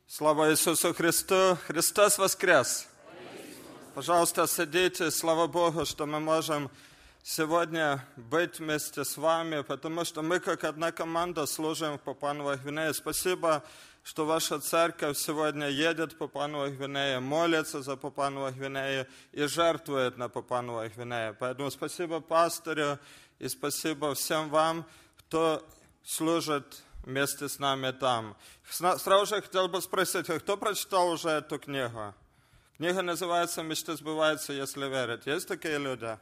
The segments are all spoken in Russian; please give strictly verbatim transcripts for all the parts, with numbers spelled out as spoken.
Слава Иисусу Христу! Христос воскрес! Пожалуйста, садитесь. Слава Богу, что мы можем сегодня быть вместе с вами, потому что мы как одна команда служим в Папуа-Новой-Гвинее. Спасибо, что ваша церковь сегодня едет в Папуа-Новой-Гвинее, молится за Папуа-Новой-Гвинею и жертвует на Папуа-Новой-Гвинее. Поэтому спасибо пастору и спасибо всем вам, кто служит вместе с нами там. Сразу же хотел бы спросить, кто прочитал уже эту книгу? Книга называется «Мечты сбываются, если верить». Есть такие люди?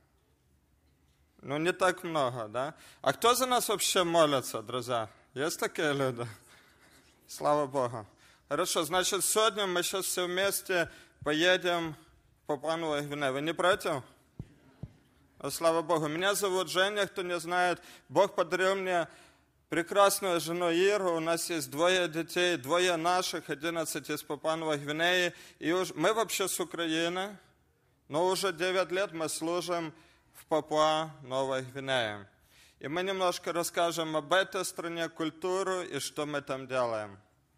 Ну, не так много, да? А кто за нас вообще молится, друзья? Есть такие люди? Слава Богу. Хорошо, значит, сегодня мы сейчас все вместе поедем в Папуа-Новую-Гвинею. Вы не против? Слава Богу. Меня зовут Женя, кто не знает. Бог подарил мне прекрасную жену Иру, у нас есть двое детей, двое наших, одиннадцать из Папуа-Новой-Гвинеи. И уж, мы вообще с Украины, но уже девять лет мы служим в Папуа-Новой-Гвинее. И мы немножко расскажем об этой стране, культуру и что мы там делаем.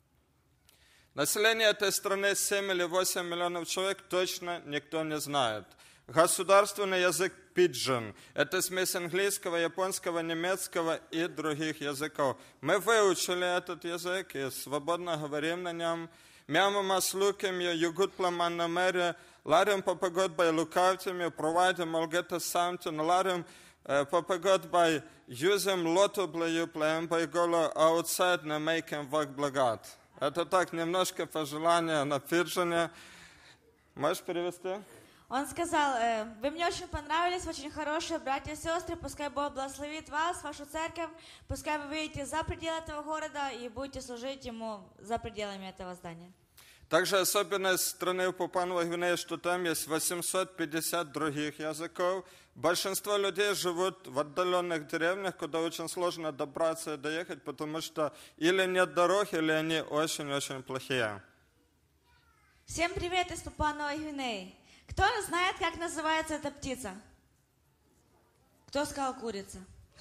Население этой страны семь или восемь миллионов человек, точно никто не знает. Государственный язык пиджин. Это смесь английского, японского, немецкого и других языков. Мы выучили этот язык и свободно говорим на нем. Мяма маслуками, югут пламанна мере, ларим попогодбай лукавтями, провайдем алгета самтин, ларим попогодбай юзем лоту блаю плеем байголо аутсайд на мейкем вак благат. Это так немножко пожелания на пиджине. Можешь перевести? Он сказал, вы мне очень понравились, очень хорошие братья и сестры, пускай Бог благословит вас, вашу церковь, пускай вы выйдете за пределы этого города и будете служить Ему за пределами этого здания. Также особенность страны Папуа-Новой-Гвинеи, что там есть восемьсот пятьдесят других языков. Большинство людей живут в отдаленных деревнях, куда очень сложно добраться и доехать, потому что или нет дорог, или они очень-очень плохие. Всем привет из Папуа-Новой-Гвинеи. Кто знает, как называется эта птица? Кто сказал курица?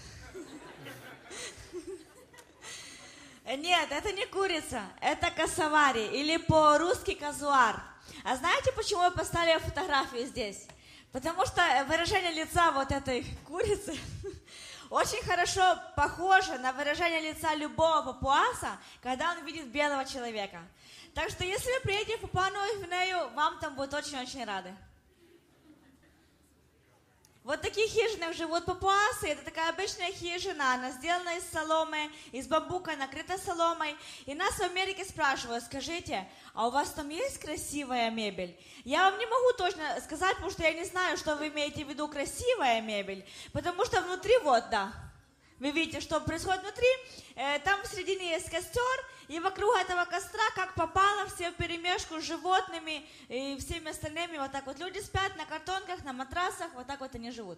Нет, это не курица, это косовари, или по-русски казуар. А знаете, почему я поставила фотографию здесь? Потому что выражение лица вот этой курицы очень хорошо похоже на выражение лица любого папуаса, когда он видит белого человека. Так что, если вы приедете в Папуа-Новую-Гвинею, вам там будут очень-очень рады. Вот в таких хижинах живут папуасы. Это такая обычная хижина. Она сделана из соломы, из бамбука, накрыта соломой. И нас в Америке спрашивают, скажите, а у вас там есть красивая мебель? Я вам не могу точно сказать, потому что я не знаю, что вы имеете в виду красивая мебель. Потому что внутри вот, да. Вы видите, что происходит внутри. Там в середине есть костер, и вокруг этого костра, как попало, все вперемешку с животными и всеми остальными. Вот так вот люди спят на картонках, на матрасах, вот так вот они живут.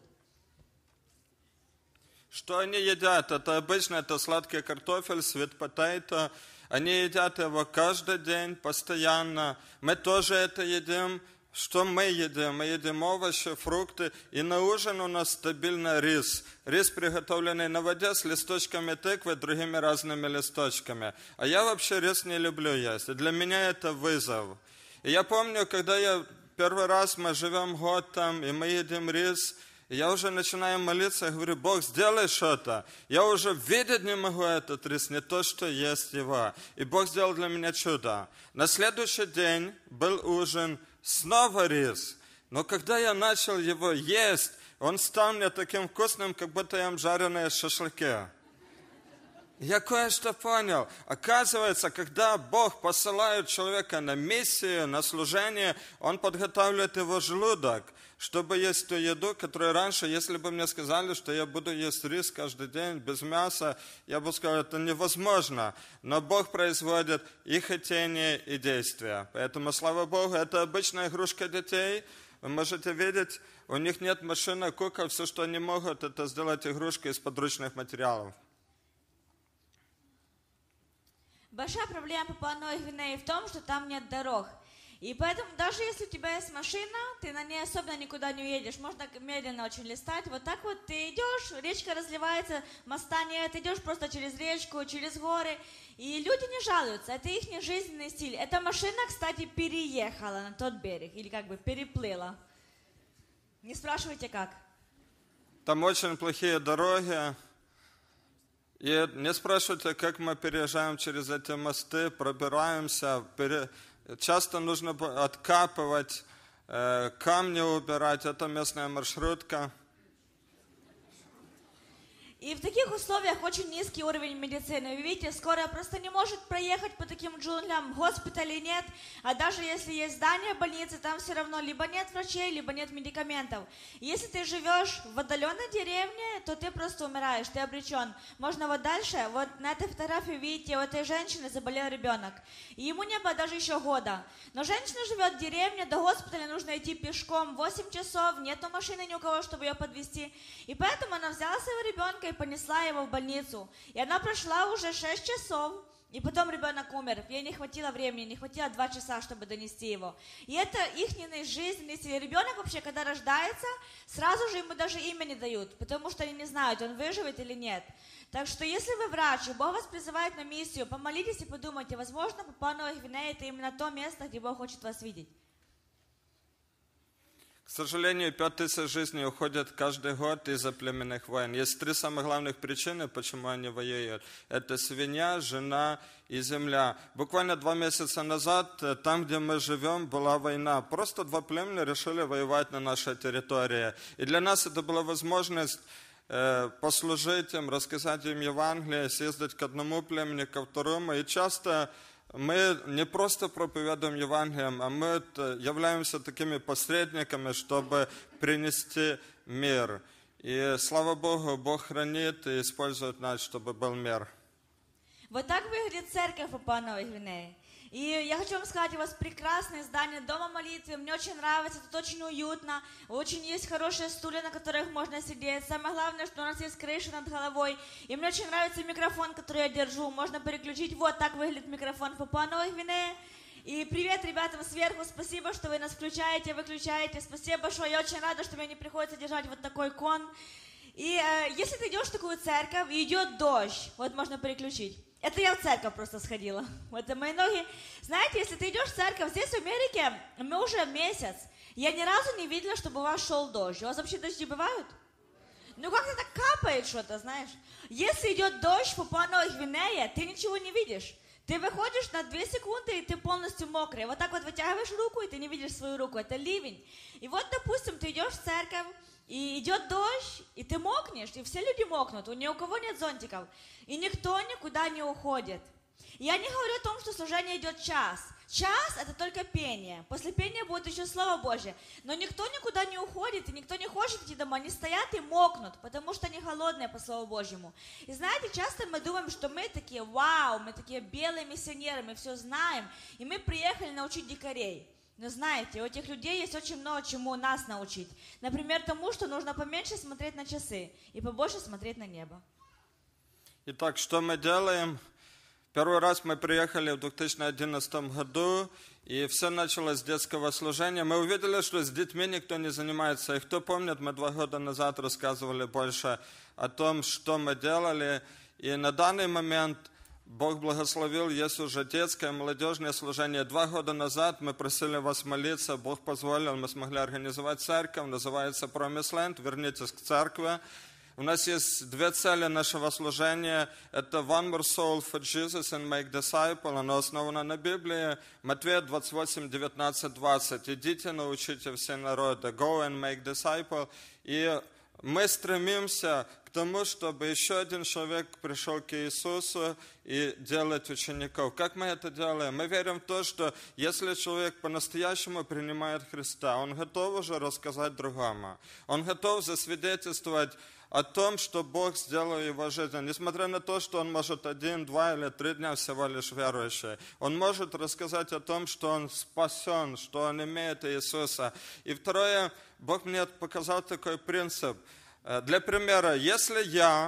Что они едят? Это обычно это сладкий картофель, sweet potato. Они едят его каждый день, постоянно. Мы тоже это едим. Что мы едим? Мы едим овощи, фрукты, и на ужин у нас стабильно рис. Рис, приготовленный на воде с листочками тыквы, другими разными листочками. А я вообще рис не люблю есть, и для меня это вызов. И я помню, когда я первый раз, мы живем год там, и мы едим рис, и я уже начинаю молиться, я говорю, Бог, сделай что-то. Я уже видеть не могу этот рис, не то, что есть его. И Бог сделал для меня чудо. На следующий день был ужин, снова рис. Но когда я начал его есть, он стал мне таким вкусным, как будто я ем жареные шашлыки. Я кое-что понял. Оказывается, когда Бог посылает человека на миссию, на служение, Он подготавливает его желудок, чтобы есть ту еду, которую раньше, если бы мне сказали, что я буду есть рис каждый день без мяса, я бы сказал, это невозможно. Но Бог производит и хотение, и действия. Поэтому, слава Богу, это обычная игрушка детей. Вы можете видеть, у них нет машины, кукол, все, что они могут, это сделать игрушку из подручных материалов. Большая проблема Папуа-Новой Гвинеи в том, что там нет дорог. И поэтому даже если у тебя есть машина, ты на ней особенно никуда не уедешь, можно медленно очень листать. Вот так вот ты идешь, речка разливается, моста нет, идешь просто через речку, через горы. И люди не жалуются, это их жизненный стиль. Эта машина, кстати, переехала на тот берег, или как бы переплыла. Не спрашивайте как. Там очень плохие дороги. И не спрашивайте, как мы переезжаем через эти мосты, пробираемся. Пере... Часто нужно откапывать, э, камни убирать. Это местная маршрутка. И в таких условиях очень низкий уровень медицины. Вы видите, скорая просто не может проехать по таким джунглям, госпиталей нет, а даже если есть здание больницы, там все равно либо нет врачей, либо нет медикаментов. Если ты живешь в отдаленной деревне, то ты просто умираешь, ты обречен. Можно вот дальше, вот на этой фотографии видите, у этой женщины заболел ребенок, и ему не было даже еще года. Но женщина живет в деревне, до госпиталя нужно идти пешком восемь часов, нету машины ни у кого, чтобы ее подвезти. И поэтому она взяла своего ребенка и понесла его в больницу. И она прошла уже шесть часов, и потом ребенок умер. Ей не хватило времени, не хватило два часа, чтобы донести его. И это их жизненный стиль. Ребенок вообще, когда рождается, сразу же ему даже имя не дают, потому что они не знают, он выживет или нет. Так что если вы врач, и Бог вас призывает на миссию, помолитесь и подумайте, возможно, Папуа-Новая Гвинея — это именно то место, где Бог хочет вас видеть. К сожалению, пять тысяч жизней уходят каждый год из-за племенных войн. Есть три самых главных причины, почему они воюют. Это свинья, жена и земля. Буквально два месяца назад, там, где мы живем, была война. Просто два племени решили воевать на нашей территории. И для нас это была возможность э, послужить им, рассказать им Евангелие, съездить к одному племени, ко второму. И часто мы не просто проповедуем Евангелием, а мы являемся такими посредниками, чтобы принести мир. И слава Богу, Бог хранит и использует нас, чтобы был мир. Вот так выглядит церковь Папуа-Новой Гвинеи. И я хочу вам сказать, у вас прекрасное здание Дома молитвы, мне очень нравится, тут очень уютно, очень есть хорошие стулья, на которых можно сидеть. Самое главное, что у нас есть крыша над головой. И мне очень нравится микрофон, который я держу, можно переключить. Вот так выглядит микрофон Папуа-Новой Гвинеи. И привет ребятам сверху, спасибо, что вы нас включаете, выключаете. Спасибо большое, я очень рада, что мне не приходится держать вот такой кон. И э, если ты идешь в такую церковь, и идет дождь, вот можно переключить. Это я в церковь просто сходила. Вот мои ноги. Знаете, если ты идешь в церковь, здесь в Америке мы уже месяц. Я ни разу не видела, чтобы у вас шел дождь. У вас вообще дожди бывают? Ну как-то так капает что-то, знаешь. Если идет дождь в Папуа-Новой Гвинее, ты ничего не видишь. Ты выходишь на две секунды, и ты полностью мокрый. Вот так вот вытягиваешь руку, и ты не видишь свою руку. Это ливень. И вот, допустим, ты идешь в церковь, и идет дождь, и ты мокнешь, и все люди мокнут, у ни у кого нет зонтиков, и никто никуда не уходит. И я не говорю о том, что служение идет час. Час – это только пение. После пения будет еще Слово Божье. Но никто никуда не уходит, и никто не хочет идти домой. Они стоят и мокнут, потому что они голодные по Слову Божьему. И знаете, часто мы думаем, что мы такие, вау, мы такие белые миссионеры, мы все знаем, и мы приехали научить дикарей. Но знаете, у этих людей есть очень много чему нас научить. Например, тому, что нужно поменьше смотреть на часы и побольше смотреть на небо. Итак, что мы делаем? Первый раз мы приехали в две тысячи одиннадцатом году, и все началось с детского служения. Мы увидели, что с детьми никто не занимается. И кто помнит, мы два года назад рассказывали больше о том, что мы делали. И на данный момент Бог благословил, есть уже детское, молодежное служение. Два года назад мы просили вас молиться, Бог позволил, мы смогли организовать церковь, называется Promised Land, вернитесь к церкви. У нас есть две цели нашего служения. Это One More Soul for Jesus and Make Disciple. Оно основано на Библии. Матфея двадцать восемь, девятнадцать, двадцать. Идите, научите все народы. Go and make disciple. И мы стремимся к тому, чтобы еще один человек пришел к Иисусу и делать учеников. Как мы это делаем? Мы верим в то, что если человек по-настоящему принимает Христа, он готов уже рассказать другому. Он готов засвидетельствовать о том, что Бог сделал в его жизни. Несмотря на то, что он может один, два или три дня всего лишь верующий. Он может рассказать о том, что он спасен, что он имеет Иисуса. И второе, Бог мне показал такой принцип. Для примера, если я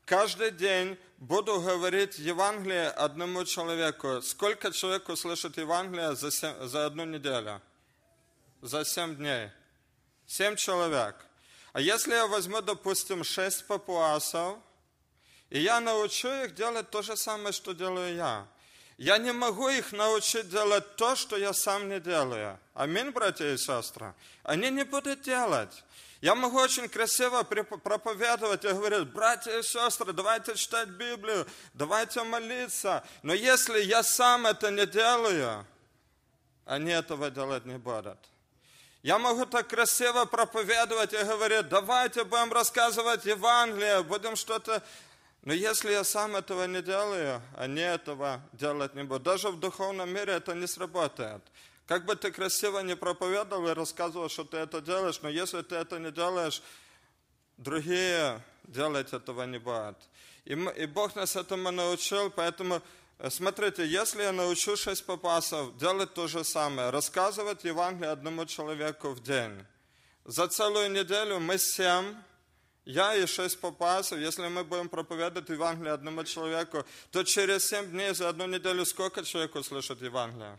каждый день буду говорить Евангелие одному человеку. Сколько человек услышит Евангелие за, семь, за одну неделю? За семь дней. Семь человек. А если я возьму, допустим, шесть папуасов, и я научу их делать то же самое, что делаю я. Я не могу их научить делать то, что я сам не делаю. Аминь, братья и сестры. Они не будут делать. Я могу очень красиво проповедовать и говорить: братья и сестры, давайте читать Библию, давайте молиться. Но если я сам это не делаю, они этого делать не будут. Я могу так красиво проповедовать и говорить: давайте будем рассказывать Евангелие, будем что-то... Но если я сам этого не делаю, они этого делать не будут. Даже в духовном мире это не сработает. Как бы ты красиво не проповедовал и рассказывал, что ты это делаешь, но если ты это не делаешь, другие делать этого не будут. И, мы, и Бог нас этому научил, поэтому, смотрите, если я научу шесть папасов делать то же самое, рассказывать Евангелие одному человеку в день, за целую неделю мы семь, я и шесть папасов, если мы будем проповедовать Евангелие одному человеку, то через семь дней за одну неделю сколько человек услышит Евангелие?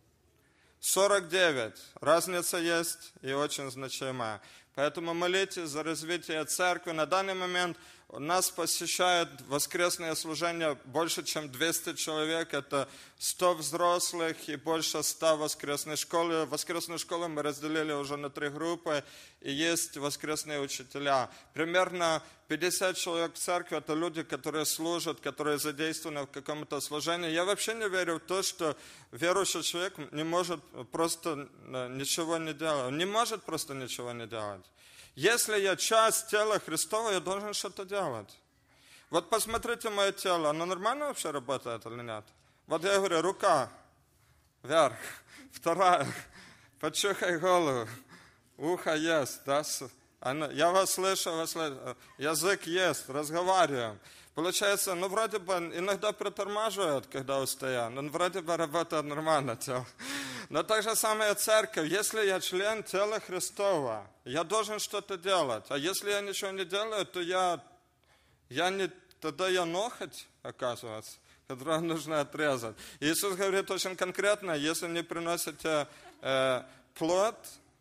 сорок девять. Разница есть и очень значимая. Поэтому молитесь за развитие церкви. На данный момент у нас посещают воскресные служения больше, чем двести человек. Это сто взрослых и больше ста воскресной школы. Воскресную школу мы разделили уже на три группы. И есть воскресные учителя. Примерно пятьдесят человек в церкви – это люди, которые служат, которые задействованы в каком-то служении. Я вообще не верю в то, что верующий человек не может просто ничего не делать. Он не может просто ничего не делать. Если я часть тела Христова, я должен что-то делать. Вот посмотрите мое тело, оно нормально вообще работает или нет? Вот я говорю: рука вверх, вторая, почухай голову, ухо есть, да? Я вас слышу, вас слышу, язык есть, разговариваем. Получается, ну вроде бы иногда притормаживает, когда устаю, но вроде бы работает нормально тело. Но так же самое церковь. Если я член тела Христова, я должен что-то делать. А если я ничего не делаю, то я, я не, тогда я ноготь, оказывается, который нужно отрезать. Иисус говорит очень конкретно: если не приносите э, плод,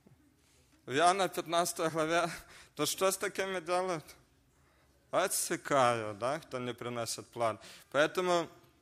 в Иоанна пятнадцатой главе, то что с такими делают? Отсекаю, да, кто не приносит плод. Поэтому,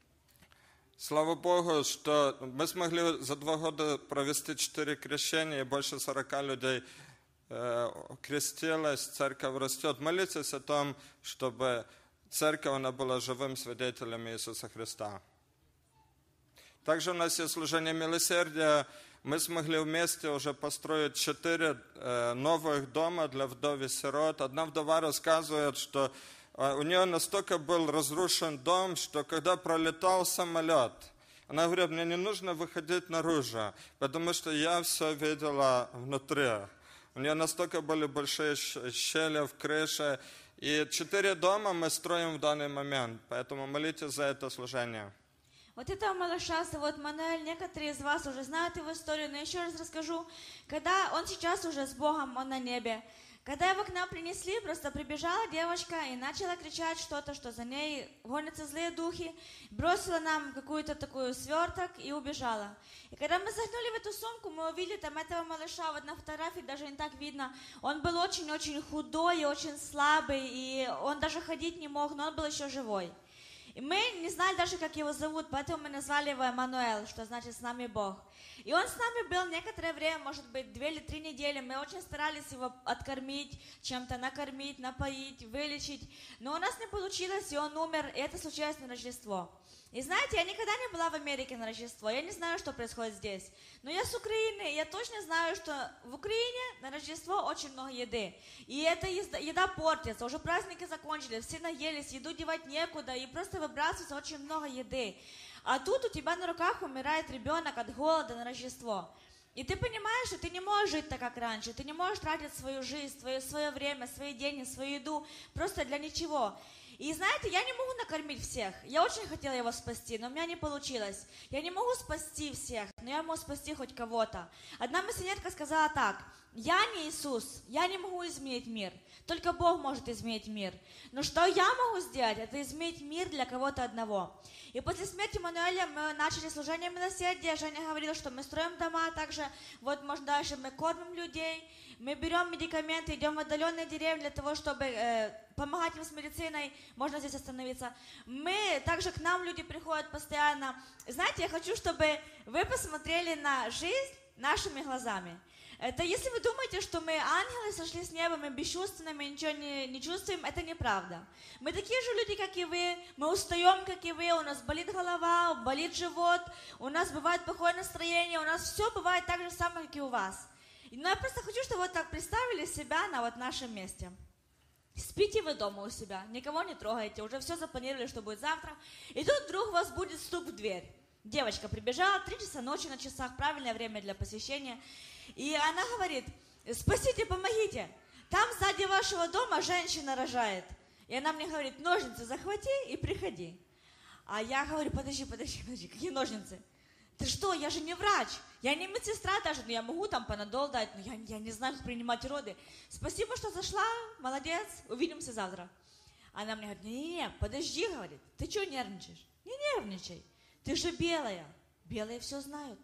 слава Богу, что мы смогли за два года провести четыре крещения, и больше сорока людей э, крестилось, церковь растет. Молитесь о том, чтобы церковь она была живым свидетелем Иисуса Христа. Также у нас есть служение милосердия. Мы смогли вместе уже построить четыре э, новых дома для вдов и сирот. Одна вдова рассказывает, что э, у нее настолько был разрушен дом, что когда пролетал самолет, она говорит: мне не нужно выходить наружу, потому что я все видела внутри. У нее настолько были большие щели в крыше. И четыре дома мы строим в данный момент, поэтому молитесь за это служение. Вот этого малыша зовут Мануэль. Некоторые из вас уже знают его историю, но еще раз расскажу. Когда он сейчас уже с Богом, он на небе. Когда его к нам принесли, просто прибежала девочка и начала кричать что-то, что за ней гонятся злые духи. Бросила нам какую-то такую сверток и убежала. И когда мы заглянули в эту сумку, мы увидели там этого малыша. Вот на фотографии даже не так видно. Он был очень-очень худой и очень слабый, и он даже ходить не мог, но он был еще живой. И мы не знали даже, как его зовут, поэтому мы назвали его Эммануэл, что значит «с нами Бог». И он с нами был некоторое время, может быть, две или три недели. Мы очень старались его откормить, чем-то накормить, напоить, вылечить. Но у нас не получилось, и он умер, и это случилось на Рождество. И знаете, я никогда не была в Америке на Рождество, я не знаю, что происходит здесь. Но я с Украины, и я точно знаю, что в Украине на Рождество очень много еды. И эта еда, еда портится, уже праздники закончились, все наелись, еду девать некуда, и просто выбрасывается очень много еды. А тут у тебя на руках умирает ребенок от голода на Рождество. И ты понимаешь, что ты не можешь жить так, как раньше, ты не можешь тратить свою жизнь, свое, свое время, свои деньги, свою еду просто для ничего. И знаете, я не могу накормить всех. Я очень хотела его спасти, но у меня не получилось. Я не могу спасти всех, но я могу спасти хоть кого-то. Одна миссионерка сказала так: я не Иисус, я не могу изменить мир. Только Бог может изменить мир. Но что я могу сделать, это изменить мир для кого-то одного. И после смерти Мануэля мы начали служение милосердия. Женя говорила, что мы строим дома, также вот, может, дальше мы кормим людей. Мы берем медикаменты, идем в отдаленные деревни для того, чтобы э, помогать им с медициной. Можно здесь остановиться. Мы, также к нам люди приходят постоянно. Знаете, я хочу, чтобы вы посмотрели на жизнь нашими глазами. Это если вы думаете, что мы ангелы, сошли с неба, мы бесчувственны, мы ничего не, не чувствуем, это неправда. Мы такие же люди, как и вы, мы устаем, как и вы, у нас болит голова, болит живот, у нас бывает плохое настроение, у нас все бывает так же самое, как и у вас. Но я просто хочу, чтобы вы так представили себя на вот нашем месте. Спите вы дома у себя, никого не трогаете, уже все запланировали, что будет завтра. И тут вдруг у вас будет стук в дверь. Девочка прибежала, три часа ночи на часах, правильное время для посещения. И она говорит: спасите, помогите, там сзади вашего дома женщина рожает. И она мне говорит: ножницы захвати и приходи. А я говорю: подожди, подожди, подожди, какие ножницы? Ты что, я же не врач, я не медсестра даже, но я могу там панадол дать, но я, я не знаю, как принимать роды. Спасибо, что зашла, молодец, увидимся завтра. Она мне говорит: не-не-не, подожди, говорит, ты что нервничаешь? Не нервничай, ты же белая, белые все знают.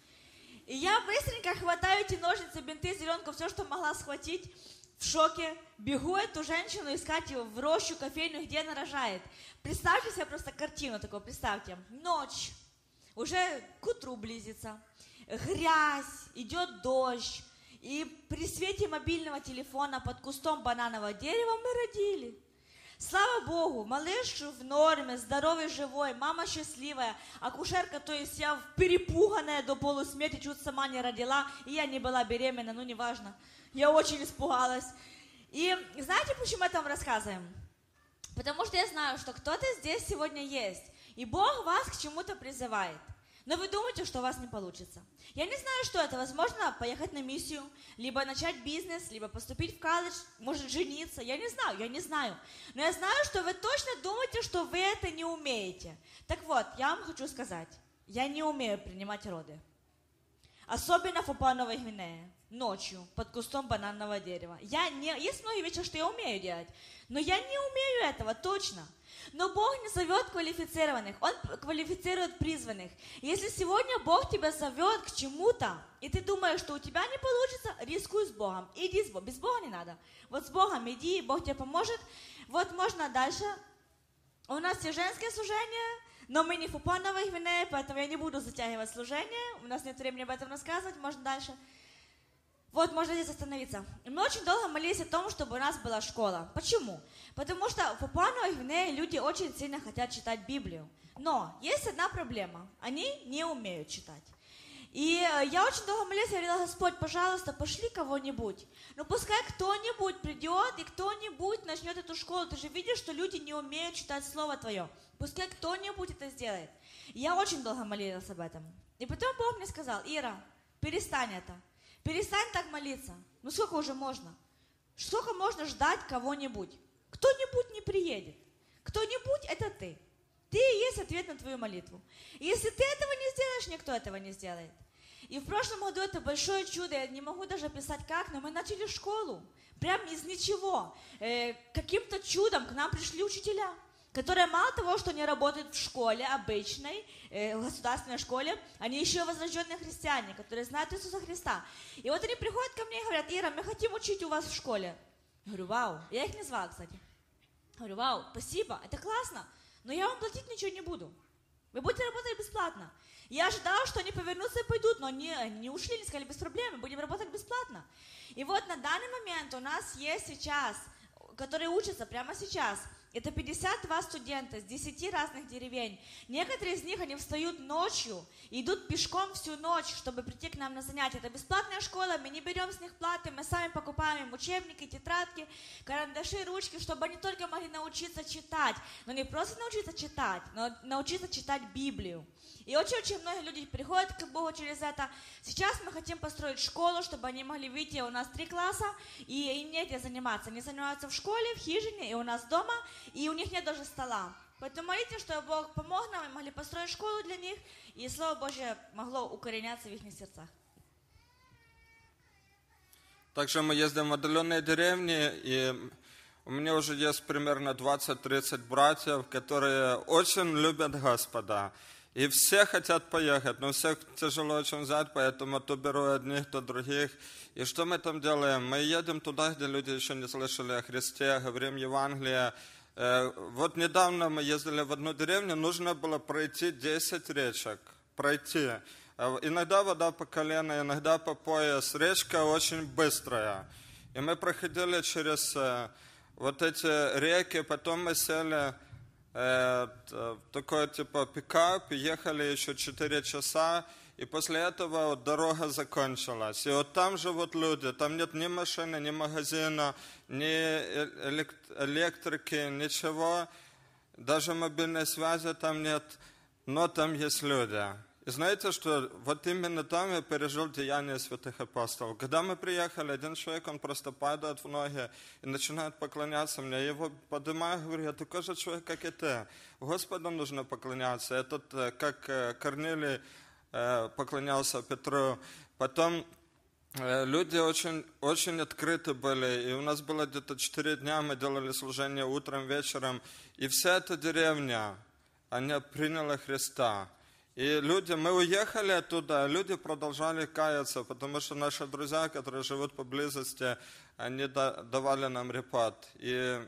И я быстренько хватаю эти ножницы, бинты, зеленку, все, что могла схватить, в шоке, бегу эту женщину искать ее в рощу кофейную, где она рожает. Представьте себе просто картину такую, представьте, ночь. Уже к утру близится, грязь, идет дождь, и при свете мобильного телефона под кустом бананового дерева мы родили. Слава Богу, малыш в норме, здоровый, живой, мама счастливая, акушерка, то есть я перепуганная до полусмерти, чуть сама не родила, и я не была беременна, ну неважно, я очень испугалась. И знаете, почему мы там рассказываем? Потому что я знаю, что кто-то здесь сегодня есть, и Бог вас к чему-то призывает. Но вы думаете, что у вас не получится. Я не знаю, что это. Возможно, поехать на миссию, либо начать бизнес, либо поступить в колледж, может, жениться. Я не знаю, я не знаю. Но я знаю, что вы точно думаете, что вы это не умеете. Так вот, я вам хочу сказать, я не умею принимать роды. Особенно в Папуа-Новой Гвинее, ночью, под кустом бананового дерева. Я не... Есть многие вещи, что я умею делать, но я не умею этого, точно. Но Бог не зовет квалифицированных, Он квалифицирует призванных. Если сегодня Бог тебя зовет к чему-то, и ты думаешь, что у тебя не получится, рискуй с Богом. Иди с Богом, без Бога не надо. Вот с Богом иди, Бог тебе поможет. Вот можно дальше. У нас есть женское служение, но мы не в Папуа-Новой Гвинее, поэтому я не буду затягивать служение. У нас нет времени об этом рассказывать, можно дальше. Вот, можно здесь остановиться. Мы очень долго молились о том, чтобы у нас была школа. Почему? Потому что в Папуа-Новой Гвинее люди очень сильно хотят читать Библию. Но есть одна проблема. Они не умеют читать. И я очень долго молилась, я говорила: Господь, пожалуйста, пошли кого-нибудь. Ну пускай кто-нибудь придет и кто-нибудь начнет эту школу. Ты же видишь, что люди не умеют читать Слово Твое. Пускай кто-нибудь это сделает. И я очень долго молилась об этом. И потом Бог мне сказал: Ира, перестань это. Перестань так молиться. Ну сколько уже можно? Сколько можно ждать кого-нибудь? Кто-нибудь не приедет. Кто-нибудь — это ты. Ты и есть ответ на твою молитву. И если ты этого не сделаешь, никто этого не сделает. И в прошлом году это большое чудо. Я не могу даже описать как, но мы начали школу. Прям из ничего. Э, каким-то чудом к нам пришли учителя, которые мало того, что не работают в школе обычной, э, в государственной школе, они еще и возрожденные христиане, которые знают Иисуса Христа. И вот они приходят ко мне и говорят: Ира, мы хотим учить у вас в школе. Я говорю: вау. Я их не звала, кстати. Я говорю: вау, спасибо, это классно, но я вам платить ничего не буду. Вы будете работать бесплатно. Я ожидала, что они повернутся и пойдут, но они не ушли, они сказали: без проблем, мы будем работать бесплатно. И вот на данный момент у нас есть сейчас, которые учатся прямо сейчас, это пятьдесят два студента с десяти разных деревень. Некоторые из них, они встают ночью, идут пешком всю ночь, чтобы прийти к нам на занятия. Это бесплатная школа, мы не берем с них платы, мы сами покупаем им учебники, тетрадки, карандаши, ручки, чтобы они только могли научиться читать. Но не просто научиться читать, но научиться читать Библию. И очень-очень многие люди приходят к Богу через это. Сейчас мы хотим построить школу, чтобы они могли выйти. У нас три класса, и им негде заниматься. Они занимаются в школе, в хижине и у нас дома. и у них нет даже стола. Поэтому молитесь, чтобы Бог помог нам, и могли построить школу для них, и Слово Божье могло укореняться в их сердцах. Также мы ездим в отдаленные деревни, и у меня уже есть примерно двадцать-тридцать братьев, которые очень любят Господа. И все хотят поехать, но всех тяжело очень взять, поэтому то беру одних, то других. И что мы там делаем? Мы едем туда, где люди еще не слышали о Христе, говорим Евангелие. Вот недавно мы ездили в одну деревню, нужно было пройти десять речек, пройти. Иногда вода по колено, иногда по пояс. Речка очень быстрая. И мы проходили через вот эти реки, потом мы сели в такой типа пикап, ехали еще четыре часа, и после этого вот дорога закончилась. И вот там живут люди, там нет ни машины, ни магазина, ни электрики, ничего, даже мобильной связи там нет, но там есть люди. И знаете, что вот именно там я пережил деяния святых апостолов. Когда мы приехали, один человек, он просто падает в ноги и начинает поклоняться мне. Я его поднимаю, говорю, я такой же человек, как и ты. Господу нужно поклоняться. Этот, как Корнилий поклонялся Петру. Потом люди очень, очень открыты были. И у нас было где-то четыре дня, мы делали служение утром, вечером. И вся эта деревня, она приняла Христа. И люди, мы уехали оттуда, а люди продолжали каяться, потому что наши друзья, которые живут поблизости, они давали нам репат. И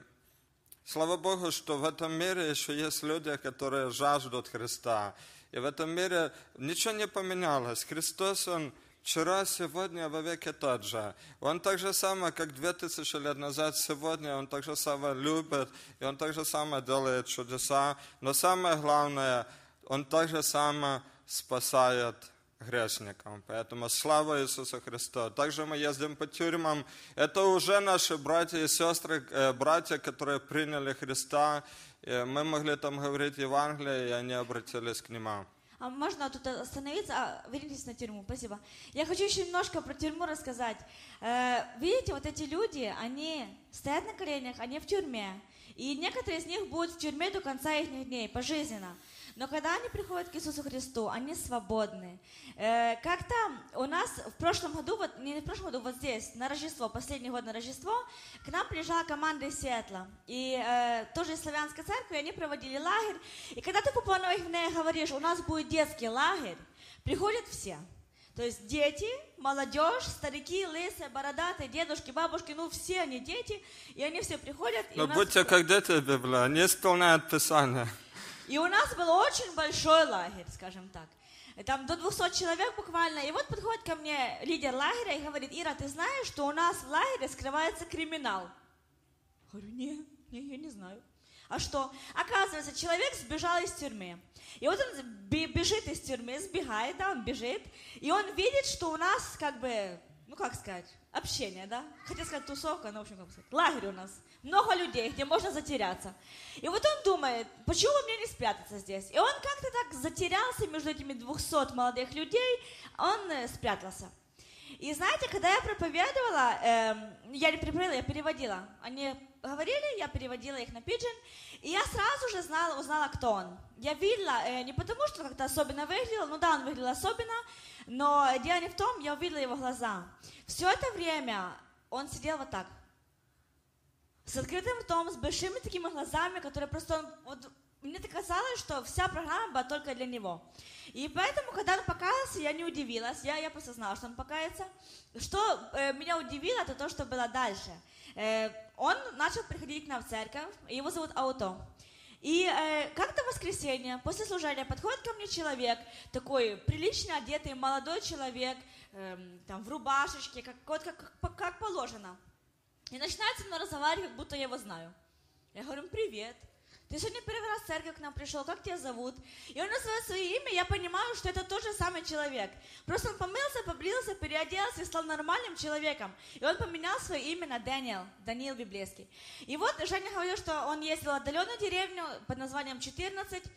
слава Богу, что в этом мире еще есть люди, которые жаждут Христа. И в этом мире ничего не поменялось. Христос, Он вчера, сегодня, во веки тот же. Он так же самое, как две тысячи лет назад, сегодня Он так же самое любит, и Он так же самое делает чудеса. Но самое главное, Он так же самое спасает грешникам. Поэтому слава Иисусу Христу. Также мы ездим по тюрьмам. Это уже наши братья и сестры, братья, которые приняли Христа. И мы могли там говорить Евангелие, и они обратились к Нему. А можно тут остановиться? А, вернитесь на тюрьму, спасибо. Я хочу еще немножко про тюрьму рассказать. Э, видите, вот эти люди, они стоят на коленях, они в тюрьме. И некоторые из них будут в тюрьме до конца их дней, пожизненно. Но когда они приходят к Иисусу Христу, они свободны. Э, как-то у нас в прошлом году, вот, не в прошлом году, вот здесь, на Рождество, последний год на Рождество, к нам приезжала команда из Сиэтла. И э, тоже из Славянской церкви, они проводили лагерь. И когда ты по плану их говоришь, у нас будет детский лагерь, приходят все. То есть дети, молодежь, старики, лысые, бородатые, дедушки, бабушки, ну все они дети, и они все приходят. Но будьте как дети, Библия, не исполняют Писание. И у нас был очень большой лагерь, скажем так. Там до двухсот человек буквально. И вот подходит ко мне лидер лагеря и говорит: Ира, ты знаешь, что у нас в лагере скрывается криминал? Говорю, нет, не, я не знаю. А что? Оказывается, человек сбежал из тюрьмы. И вот он бежит из тюрьмы, сбегает, да, он бежит. И он видит, что у нас как бы, ну как сказать, общение, да? Хотел сказать тусовка, но в общем, как сказать, лагерь у нас. Много людей, где можно затеряться. И вот он думает, почему мне не спрятаться здесь? И он как-то так затерялся между этими двухсот молодых людей, он э, спрятался. И знаете, когда я проповедовала, э, я не проповедовала, я переводила. Они говорили, я переводила их на пиджин, и я сразу же знала, узнала, кто он. Я видела, э, не потому что как-то особенно выглядел, ну да, он выглядел особенно, но дело не в том, я увидела его глаза. Все это время он сидел вот так. С открытым ртом, с большими такими глазами, которые просто... Он, вот, мне так казалось, что вся программа была только для него. И поэтому, когда он покаялся, я не удивилась. Я, я просто знала, что он покается. Что э, меня удивило, это то, что было дальше. Э, он начал приходить к нам в церковь, его зовут Ауто. И э, как-то в воскресенье, после служения, подходит ко мне человек, такой прилично одетый молодой человек, э, там, в рубашечке, как, как, как, как положено. И начинает со мной разговаривать, как будто я его знаю. Я говорю, привет. Ты сегодня первый раз в церковь к нам пришел, как тебя зовут? И он называет свое имя, я понимаю, что это тот же самый человек. Просто он помылся, побрился, переоделся и стал нормальным человеком. И он поменял свое имя на Дэниел, Даниил Библейский. И вот Женя говорил, что он ездил в отдаленную деревню под названием четырнадцать,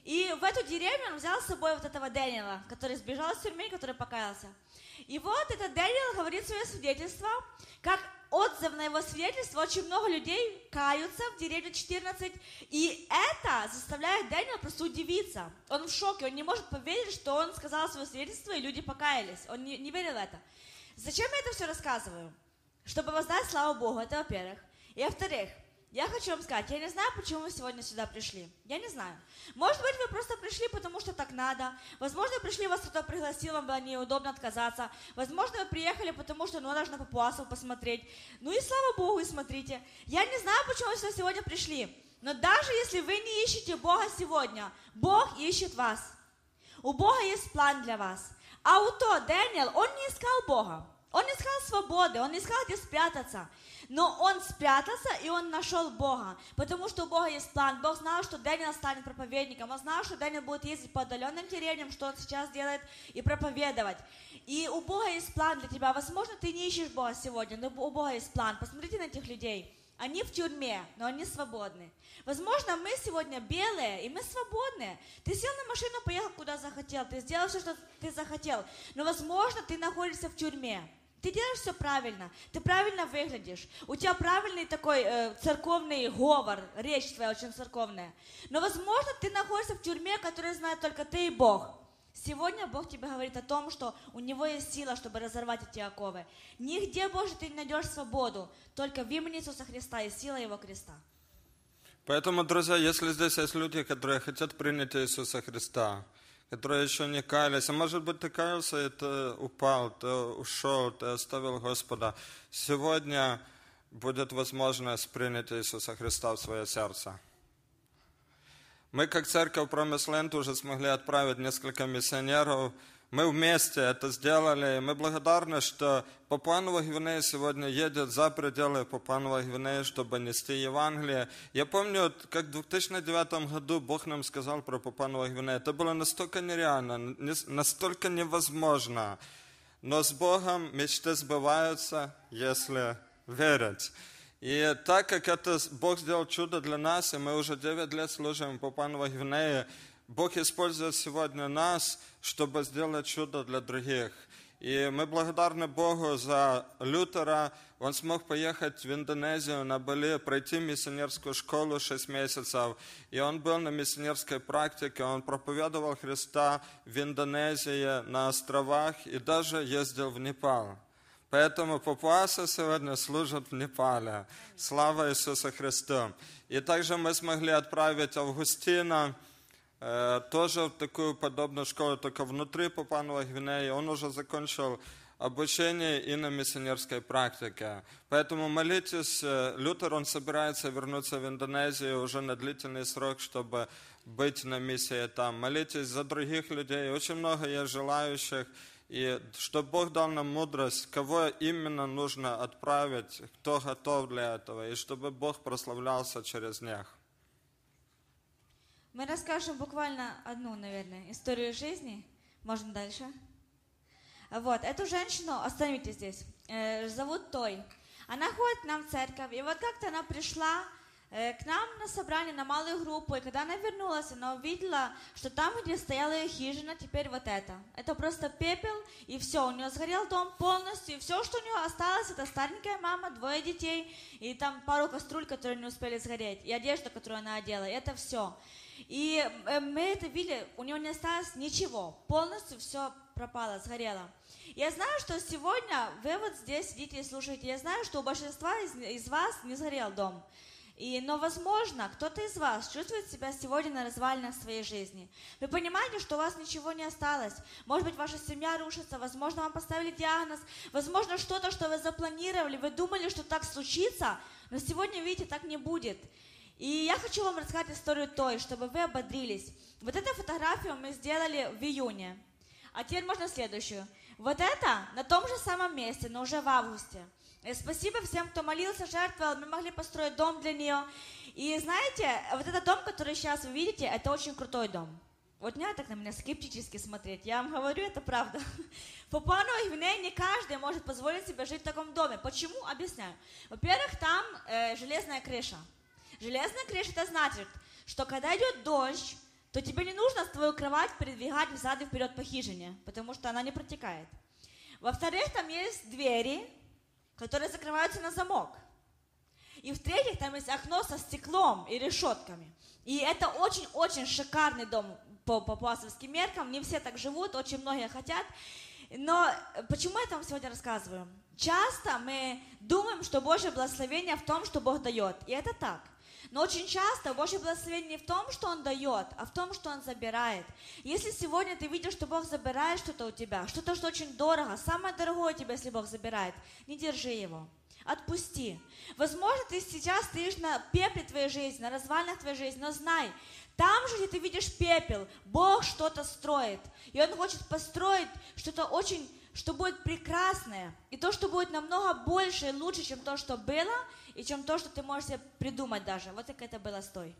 И в эту деревню он взял с собой вот этого Дэниела, который сбежал из тюрьмы, который покаялся. И вот этот Дэниел говорит свое свидетельство, как отзыв на его свидетельство, очень много людей каются в деревне четырнадцать, и это заставляет Дэниела просто удивиться. Он в шоке, он не может поверить, что он сказал свое свидетельство, и люди покаялись. Он не, не верил в это. Зачем я это все рассказываю? Чтобы воздать славу Богу, это во-первых. И во-вторых, я хочу вам сказать, я не знаю, почему вы сегодня сюда пришли. Я не знаю. Может быть, вы просто пришли, потому что так надо. Возможно, вы пришли, вас кто-то пригласил, вам было неудобно отказаться. Возможно, вы приехали, потому что, ну, нужно папуасов посмотреть. Ну и слава Богу, и смотрите. Я не знаю, почему вы сюда сегодня пришли. Но даже если вы не ищете Бога сегодня, Бог ищет вас. У Бога есть план для вас. А у то Дэниел, он не искал Бога. Он искал свободы, он искал, где спрятаться. Но он спрятался, и он нашел Бога. Потому что у Бога есть план. Бог знал, что Дэниел станет проповедником. Он знал, что Дэниел будет ездить по отдаленным деревням, что он сейчас делает, и проповедовать. И у Бога есть план для тебя. Возможно, ты не ищешь Бога сегодня, но у Бога есть план. Посмотрите на этих людей. Они в тюрьме, но они свободны. Возможно, мы сегодня белые, и мы свободны. Ты сел на машину, поехал куда захотел. Ты сделал все, что ты захотел. Но, возможно, ты находишься в тюрьме. Ты делаешь все правильно, ты правильно выглядишь, у тебя правильный такой э, церковный говор, речь твоя очень церковная. Но, возможно, ты находишься в тюрьме, которую знает только ты и Бог. Сегодня Бог тебе говорит о том, что у Него есть сила, чтобы разорвать эти оковы. Нигде больше ты не найдешь свободу, только в имени Иисуса Христа и сила Его креста. Поэтому, друзья, если здесь есть люди, которые хотят принять Иисуса Христа, которые еще не каялись, а может быть, ты каялся, и ты упал, ты ушел, ты оставил Господа. Сегодня будет возможность принять Иисуса Христа в свое сердце. Мы, как церковь Промисленд, уже смогли отправить несколько миссионеров. Мы вместе это сделали, и мы благодарны, что Папуа-Новая Гвинея сегодня едет за пределы Папуа-Новой Гвинеи, чтобы нести Евангелие. Я помню, как в две тысячи девятом году Бог нам сказал про Папуа-Новую Гвинею. Это было настолько нереально, настолько невозможно. Но с Богом мечты сбываются, если верить. И так как это Бог сделал чудо для нас, и мы уже девять лет служим в Папуа-Новой Гвинее, Бог использует сегодня нас, чтобы сделать чудо для других. И мы благодарны Богу за Лютера. Он смог поехать в Индонезию, на Бали, пройти миссионерскую школу шесть месяцев. И он был на миссионерской практике, он проповедовал Христа в Индонезии, на островах и даже ездил в Непал. Поэтому папуасы сегодня служат в Непале. Слава Иисусу Христу. И также мы смогли отправить Августина, тоже в такую подобную школу, только внутри Папуа-Новой Гвинеи. Он уже закончил обучение и на миссионерской практике. Поэтому молитесь, Лютер, он собирается вернуться в Индонезию уже на длительный срок, чтобы быть на миссии там. Молитесь за других людей, очень много есть желающих. И чтобы Бог дал нам мудрость, кого именно нужно отправить, кто готов для этого, и чтобы Бог прославлялся через них. Мы расскажем буквально одну, наверное, историю жизни. Можно дальше? Вот, эту женщину, остановитесь здесь, э, зовут Той. Она ходит к нам в церковь, и вот как-то она пришла э, к нам на собрание, на малую группу, и когда она вернулась, она увидела, что там, где стояла ее хижина, теперь вот это. Это просто пепел, и все, у нее сгорел дом полностью, и все, что у нее осталось, это старенькая мама, двое детей, и там пару кастрюль, которые не успели сгореть, и одежда, которую она одела, и это все. И мы это видели, у него не осталось ничего, полностью все пропало, сгорело. Я знаю, что сегодня вы вот здесь сидите и слушаете, я знаю, что у большинства из, из вас не сгорел дом. И, но, возможно, кто-то из вас чувствует себя сегодня на развалинах своей жизни. Вы понимаете, что у вас ничего не осталось. Может быть, ваша семья рушится, возможно, вам поставили диагноз, возможно, что-то, что вы запланировали, вы думали, что так случится, но сегодня, видите, так не будет. И я хочу вам рассказать историю Той, чтобы вы ободрились. Вот эту фотографию мы сделали в июне. А теперь можно следующую. Вот это на том же самом месте, но уже в августе. И спасибо всем, кто молился, жертвовал. Мы могли построить дом для нее. И знаете, вот этот дом, который сейчас вы видите, это очень крутой дом. Вот не надо так на меня скептически смотреть. Я вам говорю, это правда. В Папуа-Новой Гвинее не каждый может позволить себе жить в таком доме. Почему? Объясняю. Во-первых, там э, железная крыша. Железная крыша, это значит, что когда идет дождь, то тебе не нужно твою кровать передвигать взад и вперед по хижине, потому что она не протекает. Во-вторых, там есть двери, которые закрываются на замок. И в-третьих, там есть окно со стеклом и решетками. И это очень-очень шикарный дом по папуасовским меркам. Не все так живут, очень многие хотят. Но почему я вам сегодня рассказываю? Часто мы думаем, что Божье благословение в том, что Бог дает. И это так. Но очень часто Божье благословение не в том, что Он дает, а в том, что Он забирает. Если сегодня ты видишь, что Бог забирает что-то у тебя, что-то, что очень дорого, самое дорогое у тебя, если Бог забирает, не держи его. Отпусти. Возможно, ты сейчас стоишь на пепле твоей жизни, на развалинах твоей жизни, но знай, там же, где ты видишь пепел, Бог что-то строит. И Он хочет построить что-то очень, что будет прекрасное. И то, что будет намного больше и лучше, чем то, что было, и чем то, что ты можешь себе придумать даже. Вот как это было с той.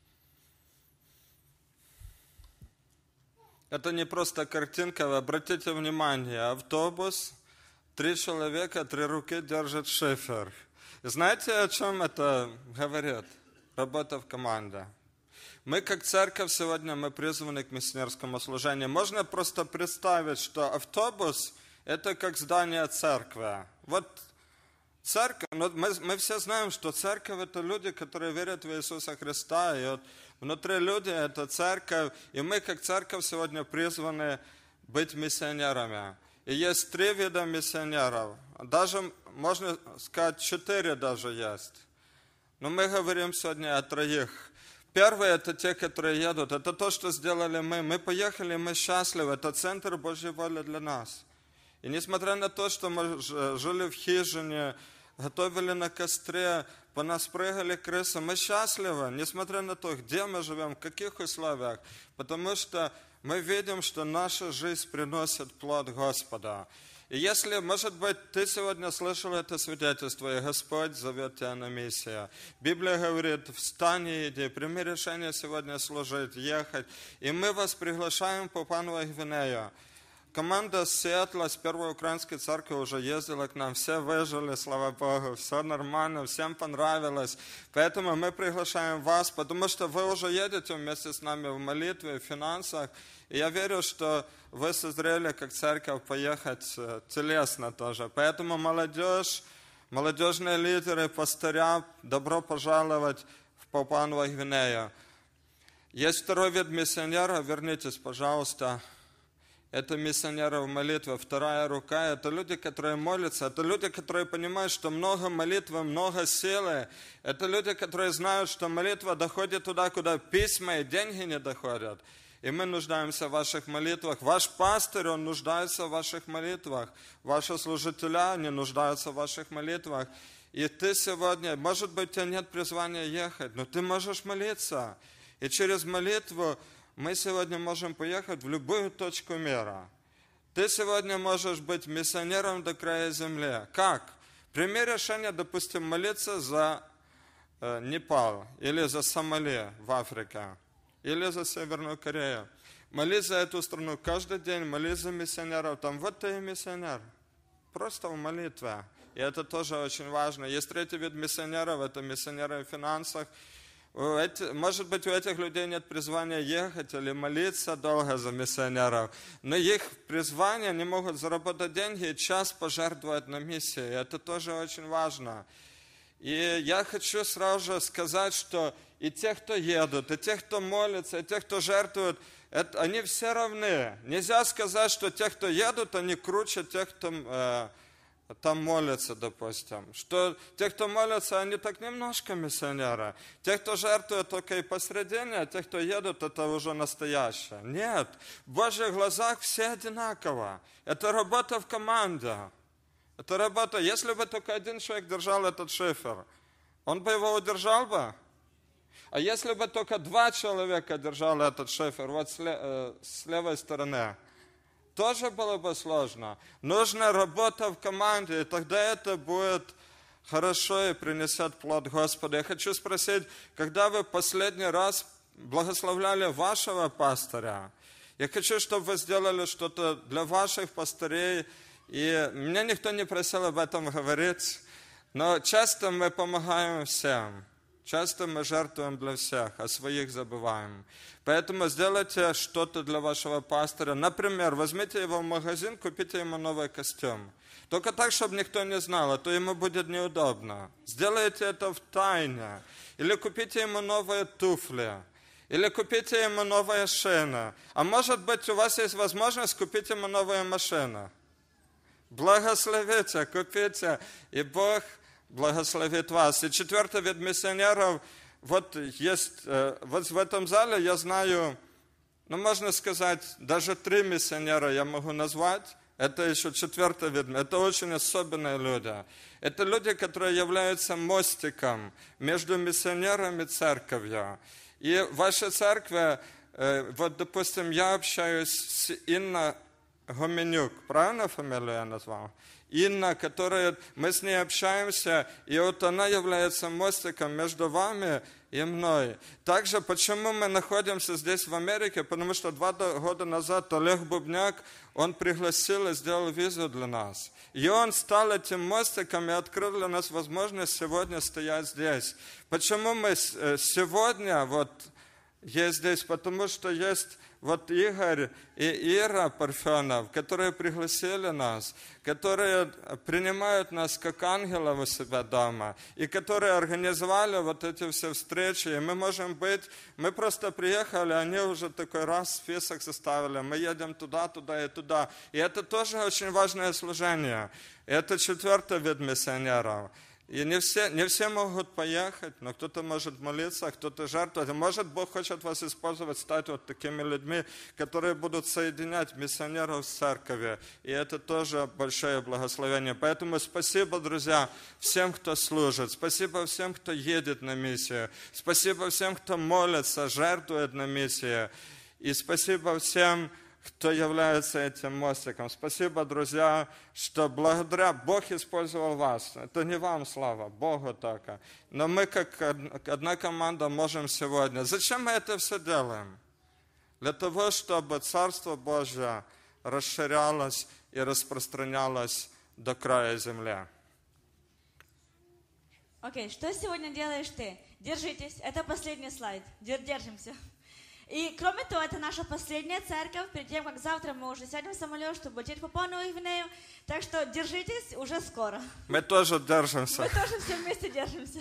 Это не просто картинка, вы обратите внимание, автобус, три человека, три руки держат шифер. И знаете, о чем это говорит? Работа в команде. Мы, как церковь, сегодня мы призваны к миссионерскому служению. Можно просто представить, что автобус – это как здание церкви. Вот церковь, ну, мы, мы все знаем, что церковь – это люди, которые верят в Иисуса Христа. И вот внутри люди – это церковь. И мы, как церковь, сегодня призваны быть миссионерами. И есть три вида миссионеров. Даже, можно сказать, четыре даже есть. Но мы говорим сегодня о троих. Первые – это те, которые едут. Это то, что сделали мы. Мы поехали, мы счастливы. Это центр Божьей воли для нас. И несмотря на то, что мы жили в хижине, готовили на костре, по нас прыгали крысы, мы счастливы, несмотря на то, где мы живем, в каких условиях. Потому что мы видим, что наша жизнь приносит плод Господа. И если, может быть, ты сегодня слышал это свидетельство, и Господь зовет тебя на миссию. Библия говорит, встань и иди, прими решение сегодня служить, ехать. И мы вас приглашаем по Папуа Гвинею. Команда с Сиэтла, с Первой Украинской церкви уже ездила к нам, все выжили, слава Богу, все нормально, всем понравилось. Поэтому мы приглашаем вас, потому что вы уже едете вместе с нами в молитве, в финансах. И я верю, что вы созрели как церковь поехать телесно тоже. Поэтому молодежь, молодежные лидеры, пастыря, добро пожаловать в Папуа Гвинею. Есть второй вид миссионеров, вернитесь, пожалуйста. Это миссионеры в молитве. Вторая рука – это люди, которые молятся. Это люди, которые понимают, что много молитвы, много силы. Это люди, которые знают, что молитва доходит туда, куда письма и деньги не доходят. И мы нуждаемся в ваших молитвах. Ваш пастырь, он нуждается в ваших молитвах. Ваши служители, они нуждаются в ваших молитвах. И ты сегодня, может быть, у тебя нет призвания ехать, но ты можешь молиться. И через молитву мы сегодня можем поехать в любую точку мира. Ты сегодня можешь быть миссионером до края земли. Как? Прими решение, допустим, молиться за э, Непал или за Сомали в Африке, или за Северную Корею. Молись за эту страну каждый день, молись за миссионеров. Там вот ты и миссионер. Просто в молитве. И это тоже очень важно. Есть третий вид миссионеров, это миссионеры в финансах. Может быть, у этих людей нет призвания ехать или молиться долго за миссионеров, но их призвание, они могут заработать деньги и час пожертвовать на миссию. И это тоже очень важно. И я хочу сразу же сказать, что и те, кто едут, и те, кто молится, и те, кто жертвует, это, они все равны. Нельзя сказать, что те, кто едут, они круче тех, кто э, там молятся, допустим. Что те, кто молятся, они так немножко миссионеры. Те, кто жертвует, только и посредине, а те, кто едут, это уже настоящее. Нет, в Божьих глазах все одинаково. Это работа в команде. Это работа. Если бы только один человек держал этот шифер, он бы его удержал бы? А если бы только два человека держали этот шифер, вот с, ле, э, с левой стороны, тоже было бы сложно. Нужна работа в команде, и тогда это будет хорошо и принесет плод Господа. Я хочу спросить, когда вы последний раз благословляли вашего пастыря? Я хочу, чтобы вы сделали что-то для ваших пастырей. И меня никто не просил об этом говорить, но часто мы помогаем всем. Часто мы жертвуем для всех, а своих забываем. Поэтому сделайте что-то для вашего пастора. Например, возьмите его в магазин, купите ему новый костюм. Только так, чтобы никто не знал, а то ему будет неудобно. Сделайте это в тайне. Или купите ему новые туфли. Или купите ему новые шины. А может быть, у вас есть возможность купить ему новые машины. Благословите, купите, и Бог благословит вас. И четвертый вид миссионеров, вот есть, вот в этом зале я знаю, ну можно сказать, даже три миссионера я могу назвать. Это еще четвертый вид, это очень особенные люди. Это люди, которые являются мостиком между миссионером и церковью. И в вашей церкви, вот допустим, я общаюсь с Инной Гоменюк, правильно фамилию я назвал? Инна, которая, мы с ней общаемся, и вот она является мостиком между вами и мной. Также, почему мы находимся здесь в Америке? Потому что два года назад Олег Бубняк, он пригласил и сделал визу для нас. И он стал этим мостиком и открыл для нас возможность сегодня стоять здесь. Почему мы сегодня вот есть здесь? Потому что есть вот Игорь и Ира Парфенов, которые пригласили нас, которые принимают нас как ангелов у себя дома, и которые организовали вот эти все встречи. И мы можем быть, мы просто приехали, они уже такой раз список составили, мы едем туда, туда и туда. И это тоже очень важное служение. Это четвертый вид миссионеров. И не все, не все могут поехать, но кто-то может молиться, кто-то жертвовать. И может, Бог хочет вас использовать, стать вот такими людьми, которые будут соединять миссионеров с церковью. И это тоже большое благословение. Поэтому спасибо, друзья, всем, кто служит. Спасибо всем, кто едет на миссию. Спасибо всем, кто молится, жертвует на миссию. И спасибо всем, кто является этим мостиком. Спасибо, друзья, что благодаря Бог использовал вас. Это не вам слава, Богу только. Но мы, как одна команда, можем сегодня. Зачем мы это все делаем? Для того, чтобы Царство Божье расширялось и распространялось до края земли. Окей, okay, что сегодня делаешь ты? Держитесь, это последний слайд. Держимся. И кроме того, это наша последняя церковь, перед тем, как завтра мы уже сядем в самолет, чтобы лететь в Папуа-Новую Гвинею. Так что держитесь, уже скоро. Мы тоже держимся. Мы тоже все вместе держимся.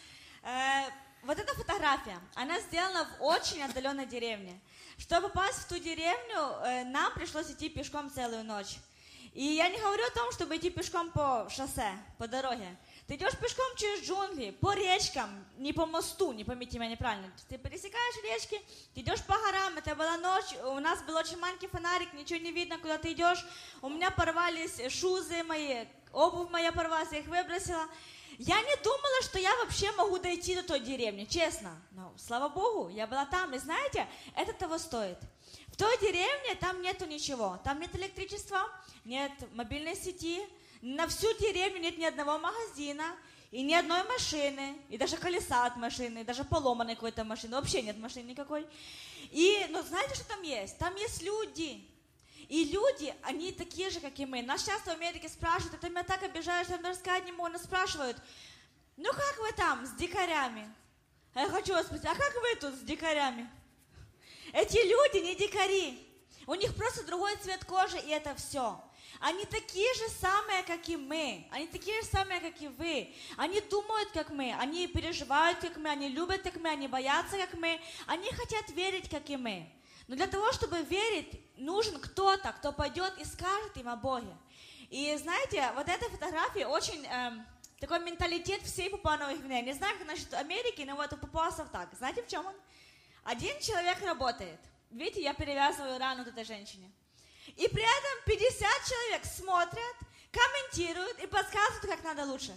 Э, вот эта фотография, она сделана в очень отдаленной деревне. Чтобы попасть в ту деревню, э, нам пришлось идти пешком целую ночь. И я не говорю о том, чтобы идти пешком по шоссе, по дороге. Ты идешь пешком через джунгли, по речкам, не по мосту, не поймите меня неправильно. Ты пересекаешь речки, ты идешь по горам, это была ночь, у нас был очень маленький фонарик, ничего не видно, куда ты идешь. У меня порвались шузы мои, обувь моя порвалась, я их выбросила. Я не думала, что я вообще могу дойти до той деревни, честно. Но, слава Богу, я была там, и знаете, это того стоит. В той деревне там нету ничего, там нет электричества, нет мобильной сети. На всю деревню нет ни одного магазина, и ни одной машины, и даже колеса от машины, и даже поломанной какой-то машины, вообще нет машины никакой. И, ну, знаете, что там есть? Там есть люди. И люди, они такие же, как и мы. Нас часто в Америке спрашивают, это меня так обижает, что я даже сказать не могу, нас спрашивают, ну как вы там с дикарями? А я хочу вас спросить, а как вы тут с дикарями? Эти люди не дикари. У них просто другой цвет кожи, и это все. Они такие же самые, как и мы. Они такие же самые, как и вы. Они думают, как мы. Они переживают, как мы. Они любят, как мы. Они боятся, как мы. Они хотят верить, как и мы. Но для того, чтобы верить, нужен кто-то, кто пойдет и скажет им о Боге. И знаете, вот эта фотография очень... Эм, такой менталитет всей Папуа-Новой Гвинеи. Не знаю, как насчет Америки, но вот у папуасов так. Знаете, в чем он? Один человек работает. Видите, я перевязываю рану этой женщине. И при этом пятьдесят человек смотрят, комментируют и подсказывают, как надо лучше.